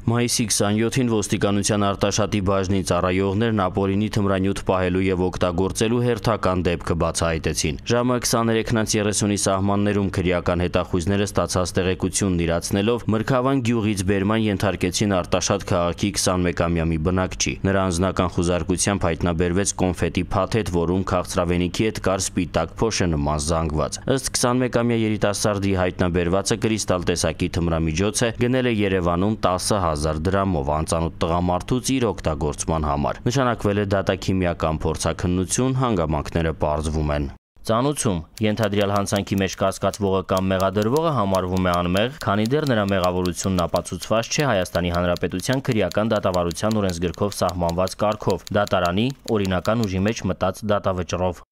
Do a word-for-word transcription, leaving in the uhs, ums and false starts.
Մայիսի քսանյոթին ոստիկանության Արտաշատի բաժնի ծառայողներն ապօրինի թմրանյութ պահելու եւ օգտագործելու հերթական դեպքը բացահայտեցին։ Ժամը քսաներեքից երեսունի սահմաններում քրեական հետախույզները ստացած տեղեկությունն իրացնելով Մրգավան գյուղից բերման ենթարկեցին Արտաշատ քաղաքի քսանմեկամյա մի բնակչի։ Նրա անձնական խուզարկությամբ հայտնաբերվեց կոնֆետի փաթեթ, որում քաղցրավենիքի հետ կար սպիտակ փոշը նման զանգված։ Ըստ քսանմեկամյա երիտասարդի հայտնաբերվածը կրիստալ տեսակի թմրամիջոց է, գնել է Երևանում տասը հազար դրամով անծանոթ տղամարդուց իր օգտագործման համար։ Նշանակվել է դատաքիմիական փորձաքննություն, հանգամանքները պարզվում են։ Ծանուցում ենթադրյալ հանցանքի մեջ կասկածվողը կամ մեղադրվողը համարվում է անմեղ, քանի դեռ նրա մեղավորությունն ապացուցված չէ Հայաստանի Հանրապետության քրեական դատավարության օրենսգրքով սահմանված կարգով՝ դատարանի օրինական ուժի մեջ մտած դատավճռով։